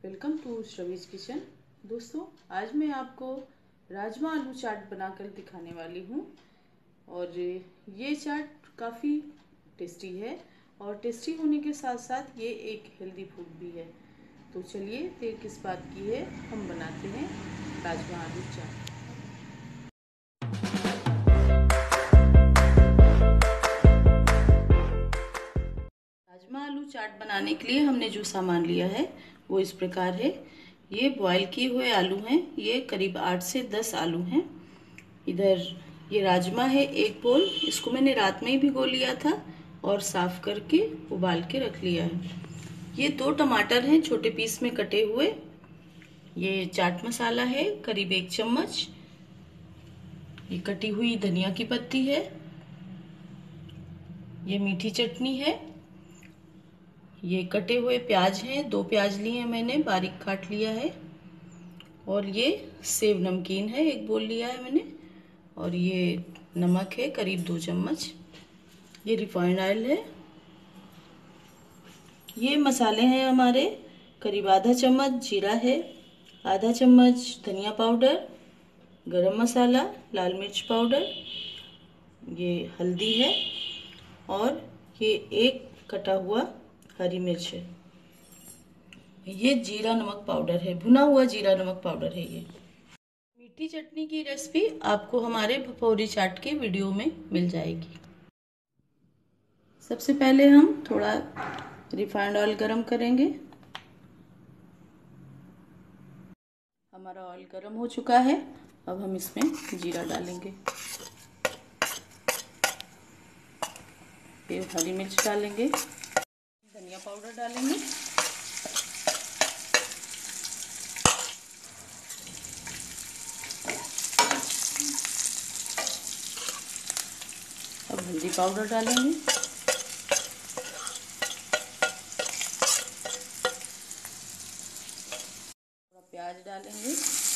Welcome to श्रवीज kitchen. दोस्तों, आज मैं आपको राजमा आलू चाट बनाकर दिखाने वाली हूँ और ये चाट काफ़ी टेस्टी है और टेस्टी होने के साथ साथ ये एक हेल्दी फूड भी है। तो चलिए देर किस बात की है, हम बनाते हैं राजमा आलू चाट। राजमा आलू चाट बनाने के लिए हमने जो सामान लिया है वो इस प्रकार है। ये बॉईल किए हुए आलू हैं, ये करीब 8 से 10 आलू हैं। इधर ये राजमा है 1 बोल, इसको मैंने रात में ही भिगो लिया था और साफ करके उबाल के रख लिया है। ये 2 टमाटर हैं छोटे पीस में कटे हुए। ये चाट मसाला है करीब 1 चम्मच। ये कटी हुई धनिया की पत्ती है। ये मीठी चटनी है। ये कटे हुए प्याज हैं, 2 प्याज लिए हैं मैंने, बारीक काट लिया है। और ये सेव नमकीन है, 1 बोल लिया है मैंने। और ये नमक है करीब 2 चम्मच। ये रिफाइंड ऑयल है। ये मसाले हैं हमारे करीब आधा चम्मच जीरा है, आधा चम्मच धनिया पाउडर, गरम मसाला, लाल मिर्च पाउडर, ये हल्दी है और ये 1 कटा हुआ हरी मिर्च है। ये जीरा नमक पाउडर है, भुना हुआ जीरा नमक पाउडर है। ये मीठी चटनी की रेसिपी आपको हमारे भपौरी चाट के वीडियो में मिल जाएगी। सबसे पहले हम थोड़ा रिफाइंड ऑयल गरम करेंगे। हमारा ऑयल गरम हो चुका है, अब हम इसमें जीरा डालेंगे, फिर हरी मिर्च डालेंगे, धनिया पाउडर डालेंगे, अब हल्दी पाउडर डालेंगे, थोड़ा प्याज डालेंगे,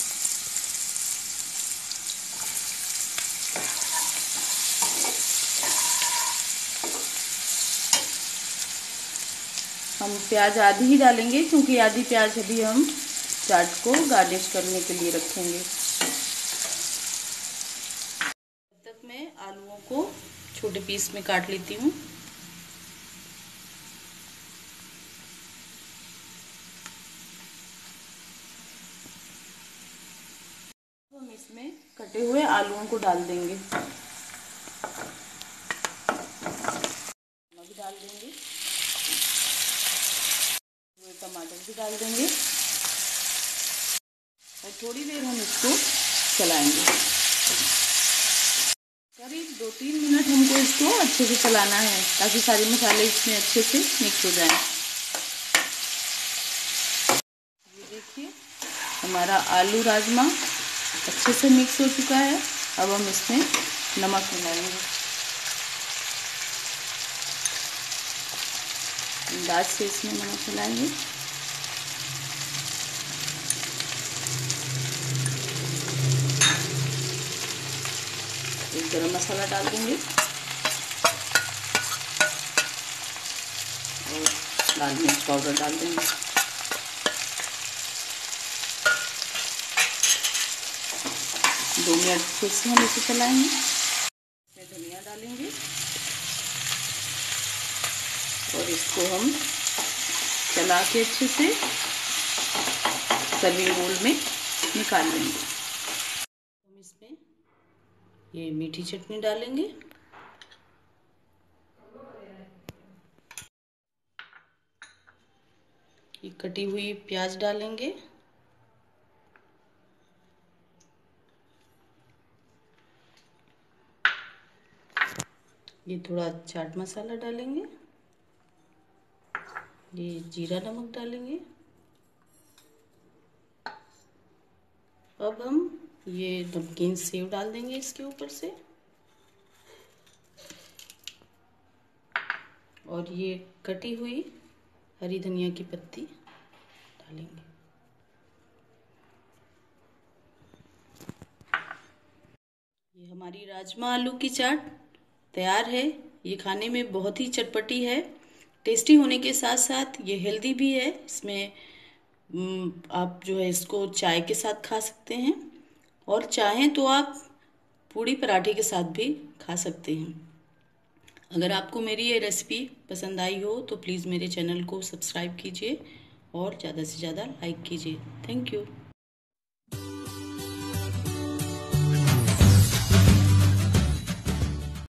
हम प्याज आधी ही डालेंगे क्योंकि आधी प्याज अभी हम चाट को गार्निश करने के लिए रखेंगे। तब तक मैं आलूओं को छोटे पीस में काट लेती हूँ। हम इसमें कटे हुए आलूओं को डाल देंगे, नमक डाल देंगे, टमाटर भी डाल देंगे और थोड़ी देर हम इसको चलाएंगे। करीब 2-3 मिनट हमको इसको अच्छे से चलाना है ताकि सारे मसाले इसमें अच्छे से मिक्स हो जाएं। ये देखिए हमारा आलू राजमा अच्छे से मिक्स हो चुका है। अब हम इसमें नमक मिलाएंगे, अंदाज से इसमें नमक मिलाएंगे। एक गरम मसाला डाल देंगे और लाल मिर्च पाउडर डाल देंगे। दो मिनट फिर से हम इसे चलाएंगे। इसमें धनिया डालेंगे और इसको हम चला के अच्छे से सर्विंग बोल में निकाल लेंगे। हम इसमें ये मीठी चटनी डालेंगे, ये कटी हुई प्याज डालेंगे, ये थोड़ा चाट मसाला डालेंगे, ये जीरा नमक डालेंगे। अब हम ये नमकीन सेव डाल देंगे इसके ऊपर से और ये कटी हुई हरी धनिया की पत्ती डालेंगे। ये हमारी राजमा आलू की चाट तैयार है। ये खाने में बहुत ही चटपटी है, टेस्टी होने के साथ साथ ये हेल्दी भी है। इसमें आप जो है इसको चाय के साथ खा सकते हैं, और चाहें तो आप पूड़ी पराठे के साथ भी खा सकते हैं। अगर आपको मेरी ये रेसिपी पसंद आई हो तो प्लीज़ मेरे चैनल को सब्सक्राइब कीजिए और ज़्यादा से ज़्यादा लाइक कीजिए। Thank you.